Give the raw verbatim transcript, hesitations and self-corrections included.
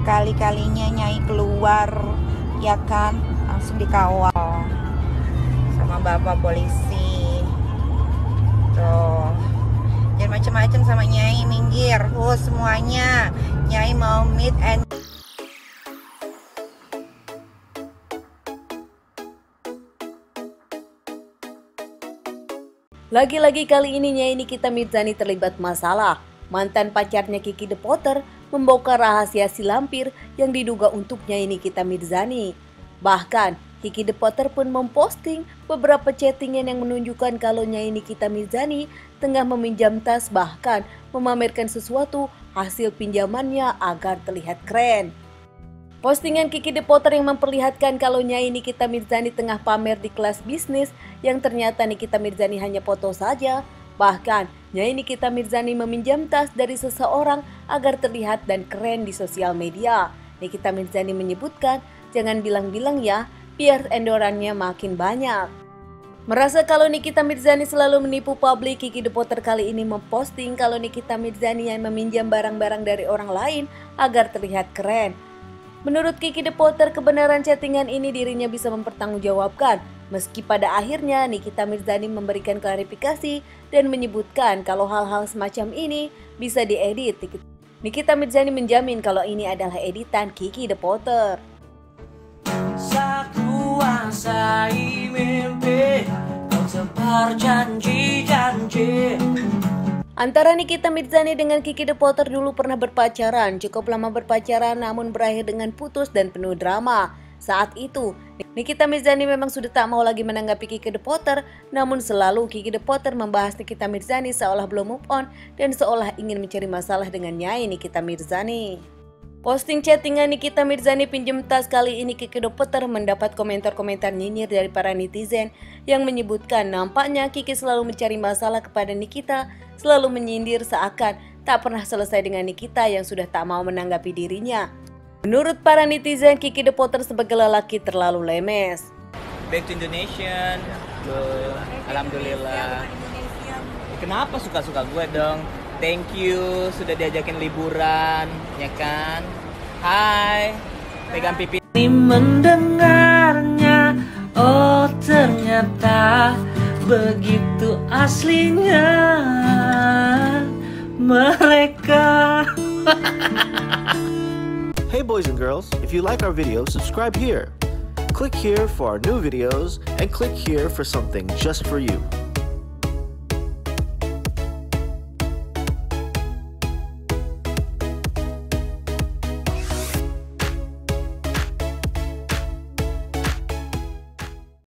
Sekali-kalinya Nyai keluar, ya kan, langsung dikawal sama bapak polisi. Tuh, jangan macem-macem sama Nyai, minggir, huh semuanya. Nyai mau meet and Lagi-lagi kali ini Nyai Nikita Mirzani terlibat masalah. Mantan pacarnya Kiki The Potter membongkar rahasia si lampir yang diduga untuk Nyai Nikita Mirzani. Bahkan Kiki The Potter pun memposting beberapa chattingan yang menunjukkan kalau Nyai Nikita Mirzani tengah meminjam tas, bahkan memamerkan sesuatu hasil pinjamannya agar terlihat keren. Postingan Kiki The Potter yang memperlihatkan kalau Nyai Nikita Mirzani tengah pamer di kelas bisnis yang ternyata Nikita Mirzani hanya foto saja. Bahkan Nyai Nikita Mirzani meminjam tas dari seseorang agar terlihat dan keren di sosial media. Nikita Mirzani menyebutkan, jangan bilang-bilang ya, biar endorannya makin banyak. Merasa kalau Nikita Mirzani selalu menipu publik, Kiki The Potter kali ini memposting kalau Nikita Mirzani yang meminjam barang-barang dari orang lain agar terlihat keren. Menurut Kiki The Potter, kebenaran chattingan ini dirinya bisa mempertanggungjawabkan, meski pada akhirnya Nikita Mirzani memberikan klarifikasi dan menyebutkan kalau hal-hal semacam ini bisa diedit. Nikita Mirzani menjamin kalau ini adalah editan Kiki The Potter. Saat kuasai mimpi, kau tebar janji-janji. Antara Nikita Mirzani dengan Kiki The Potter dulu pernah berpacaran, cukup lama berpacaran namun berakhir dengan putus dan penuh drama. Saat itu, Nikita Mirzani memang sudah tak mau lagi menanggapi Kiki The Potter, namun selalu Kiki The Potter membahas Nikita Mirzani seolah belum move on dan seolah ingin mencari masalah dengan Nyai Nikita Mirzani. Posting chattingan Nikita Mirzani pinjam tas kali ini Kiki The Potter mendapat komentar-komentar nyinyir dari para netizen yang menyebutkan nampaknya Kiki selalu mencari masalah kepada Nikita, selalu menyindir seakan tak pernah selesai dengan Nikita yang sudah tak mau menanggapi dirinya. Menurut para netizen, Kiki The Potter sebagai lelaki terlalu lemes. Back to Indonesian, Tuh, alhamdulillah. Kenapa suka-suka gue dong? Thank you sudah diajakin liburan, ya kan? Hai, pegang pipi. Ini mendengarnya, oh ternyata begitu aslinya mereka. Hey boys and girls, if you like our video, subscribe here. Click here for our new videos and click here for something just for you.